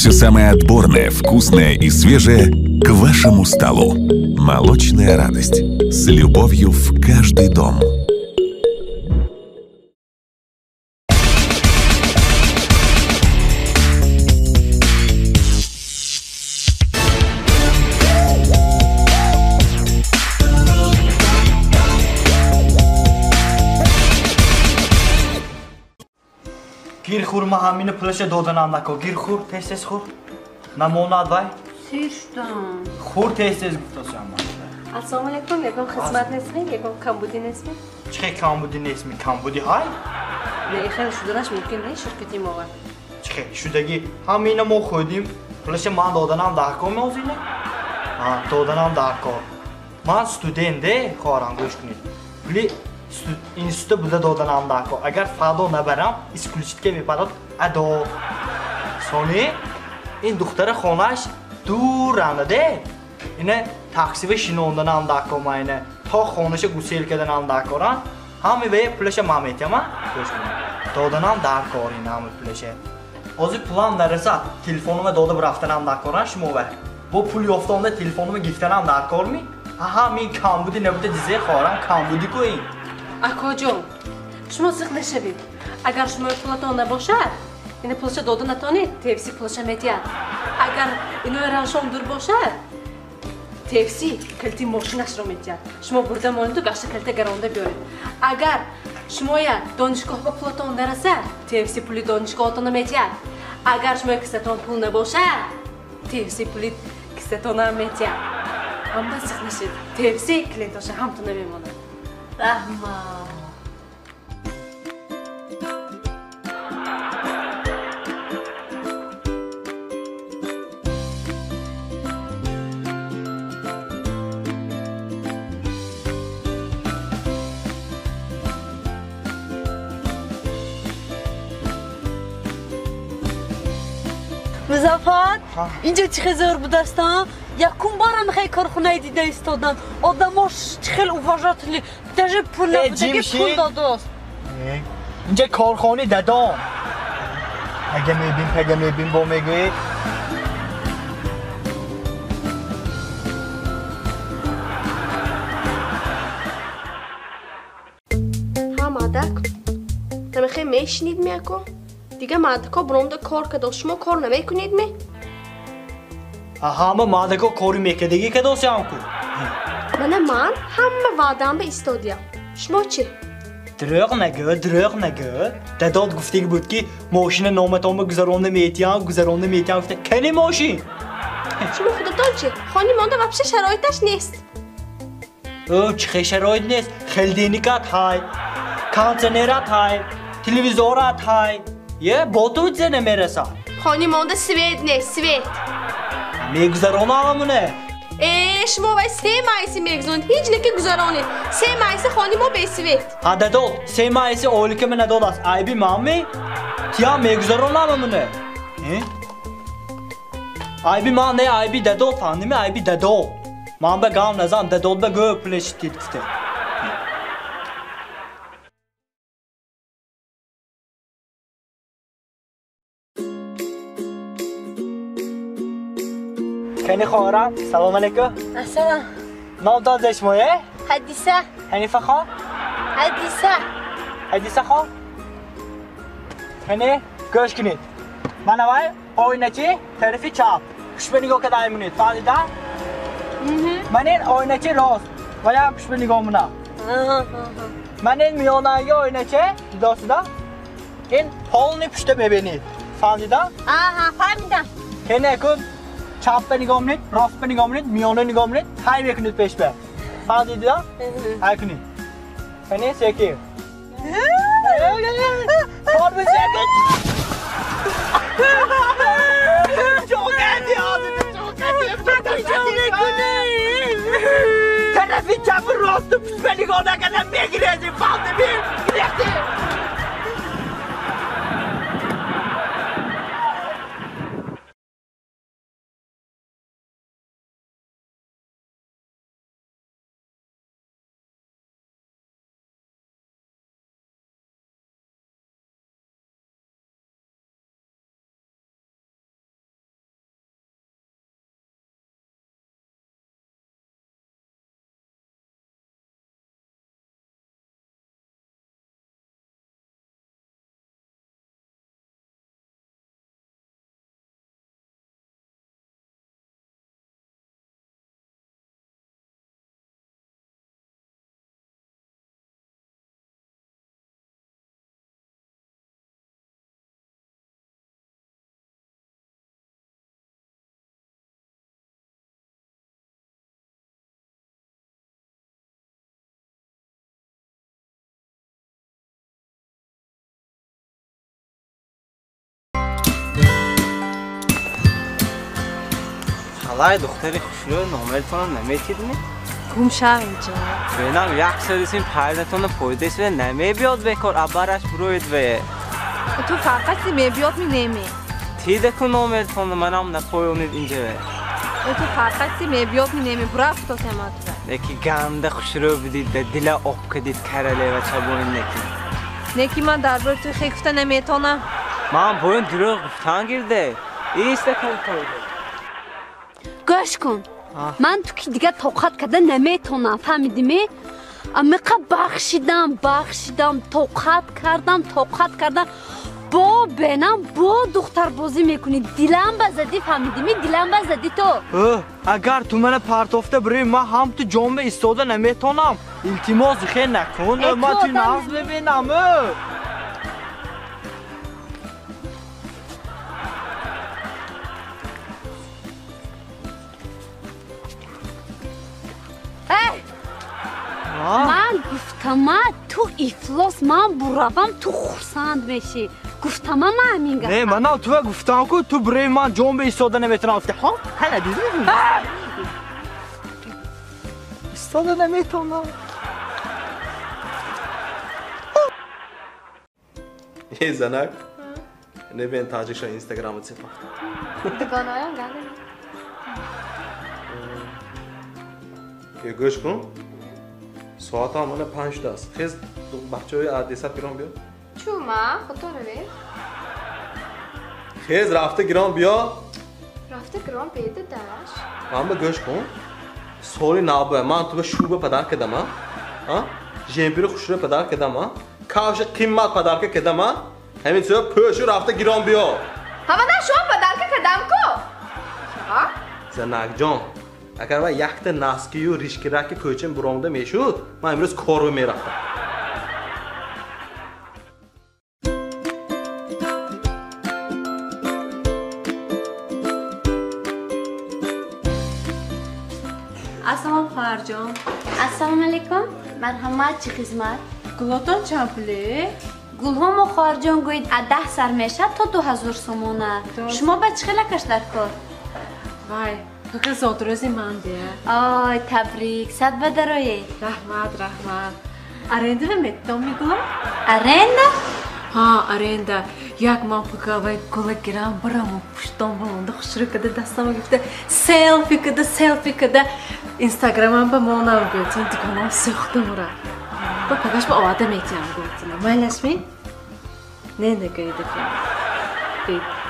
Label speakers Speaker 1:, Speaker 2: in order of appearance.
Speaker 1: Все самое отборное, вкусное и свежее к вашему столу. Молочная радость. С любовью в каждый дом.
Speaker 2: گیر خور ما همینو پلش دادنم نکن گیر خور تست خور نموناد وای
Speaker 3: سیرشتم
Speaker 2: خور تست گفتم
Speaker 3: السلام علیکم یکم خدمت نسمین یکم کمبودی نسمین
Speaker 2: چه کمبودی نسمی کمبودی های
Speaker 3: نه خیلی شدنش ممکن نه شرکتی ما
Speaker 2: چه شدگی همینو ما خودیم پلش من دادنم دکو موزینه دادنم دکو من استودنده خواهم گوش کنید ولی institutda burada dodanam dako. Agar fado nabaram, isklishitga vipadot ado. Soni in duxtara xonash duranda-de. Ine taksi ve shinondanam dako mayne. Ta xonasha guselkadanam dakoran. Hami ve plasha mametyama. Dodanam dakorin hami plasha. Ozi plan narasa telefonuma doda braftanam dakoran shmover. Bu pul yoftonda telefonumu giftanam dakormi? Aha min kambudi nebude dize xoram kambudi ko'ing.
Speaker 3: Akajon, شما سخت نشوید. اگر شما پولتون نباشد، این پولش داده نتونید، تفسی پولش میتیاد. اگر اینو روشن دور باشد، تفسی کلتی ماشینش رو میتیاد. شما برده مانید و گشت کلت گرانده بیارید. اگر شما یا دانشگاه با پولتون نرسد، تفسی پولی دانشگاهتون میتیاد. اگر شما کستون پول نباشد، تفسی پولی کستون میتیاد. اما سخت نشید. تفسی کلینتاش همتون نمیمونه. رحمه
Speaker 4: مزافات اینجا چه خیلی بود دستان یکم بارم خیلی کارخونه دیده ایستادم آدماش خیلی اوواجاتلی تجه پول نبوده که پول داداست
Speaker 2: اینجا کارخانه دادم اگه میبین با میگوی
Speaker 5: ها مادک نمیخوای میشنید میکن دیگه مادکا برامده کار که داشت شما کار نمیکنید می؟
Speaker 2: همه مادکا کاری میکردگی که داشت هم کن
Speaker 5: من همه وعدم به استادیم شما چی؟
Speaker 2: دروغ نگه داداد گفته بود که ماشین نامتامه گذرانده میتیم گفته کنی ماشین
Speaker 5: شما خودتان چی؟ خانی مانده وپشه شرایطش نیست
Speaker 2: چه شرایط نیست خلدینیکات های کانسنرات های تلویزورات های یه باتوت زنه میرسه
Speaker 5: خانی مانده سوید نیست سوید
Speaker 2: میگذرانه همونه
Speaker 5: شما باید 3 مایسی میگذارند هیچ نکه گذرانید 3 مایسی خانی ما به سوید
Speaker 2: داداد 3 مایسی اولی که من نداد است عیبی مامی تیا میگذرانه همونه عیبی ما نه عیبی داداد فهمیدی عیبی داداد من به گام نزن داداد به گو پلش تیت گفته کنی خواهرم سلام علیکم
Speaker 4: السلام
Speaker 2: نام داد اشمایه
Speaker 4: حدیثه
Speaker 2: حنیفه خواه حدیثه خواه کنی گوش کنید من اوای آینچی طرفی چپ پش به نگاه کدای مونید فهمیدن من این آینچی راست ولی هم پش به نگاه مونم من این میانه آینچی داسته این پالنی پشته ببینید فهمیدن
Speaker 4: فهمیدم
Speaker 2: کنی کن چپ به نگاه مونید راست به نگاه مونید میانه نگاه مونید های بکنید پیش به فهمیدن های کنید کنی سکی کار به سکی چوکندی طرفی چپ راست پیش به نگاه نکنم میگیرید فهمیدی
Speaker 6: Vay doktori xushro nomertona nemetidmi?
Speaker 4: گمشم اینجا
Speaker 6: بینم یک سریسین پردتون پویدش و نمی بیاد بکار ابرش بروید به
Speaker 4: تو فقط می بیاد می نمی
Speaker 6: تیده کن نومرتون منم نپویونید اینجا
Speaker 4: تو فقط می بیاد می نمی برفت تو تمات
Speaker 6: نکی گنده خوشرو بدید به دل آب کدید کرله و چابوین
Speaker 4: نکی من در بار تو خیلی گفته نمیتونم
Speaker 6: من بوین دروغ گفتن گirde ایسته کن تویده
Speaker 7: گوش کن من تو که دیگه توقت کرده نمیتونم فهمیدیمی؟ امیقا بخشیدم توقت کردم با بینم با دختر بازی میکنی دلم بزدی فهمیدیمی؟ دلم بزدی تو
Speaker 2: اگر تو من پرتافته بری من هم تو جنبه ایستاده نمیتونم التماس خیلی نکن من تو نغز ببینم
Speaker 7: من گفتم تو افلاس من بروم تو خورسند میشی گفتم من همین گفتم
Speaker 2: نه من تو گفتم که تو برای من جنبه ایستاده نمیتونم ها هلا دیدی ایستاده نمیتونم
Speaker 8: ای زنک نبین تاجیکشان اینستاگرامت سپاخت
Speaker 5: دگانایم گله
Speaker 8: یه گوش کن ساعت هم منه 5 است خیز بچه های عدیست گرام بیا
Speaker 5: چوما خطوره بی
Speaker 8: خیز رفته گرام بیا
Speaker 5: رفته گرام بیده داش
Speaker 8: من به گوش کن سوری نابه من تو به شوبه پدر کدم ها جنبی رو خوش رو پدر کدم ها کافش قیمت پدر کدم ها همین سوی پشو رفته گرام بیا
Speaker 5: همه نه شما پدر که کدم کو ها
Speaker 8: زنک جان اگر من یخت نسکی و ریشکی رکی کوچم برامده میشود من امروز کارو میرفتم
Speaker 3: السلام خواهر جان
Speaker 7: السلام علیکم مرحمت چی خدمت
Speaker 3: گلاتان چند پوله؟
Speaker 7: گلهم و خواهر جان گوید 10 سر میشه تا 2000 سومونه شما به چه خیلی کش در کار
Speaker 3: وای فقط زادروزی من ده
Speaker 7: آی تبریک صد بدرایی
Speaker 3: رحمت аренда метам میگم
Speaker 7: аренда
Speaker 3: ها аренда یک من فکر کلا گرام برام پشتم بلند خوشرو کده دستم گفته سلفی کده اینستاگرامم به مونم گفتن دیگه سختم را با پگاش با آدم میتونم گفتم مایلش می نه نگید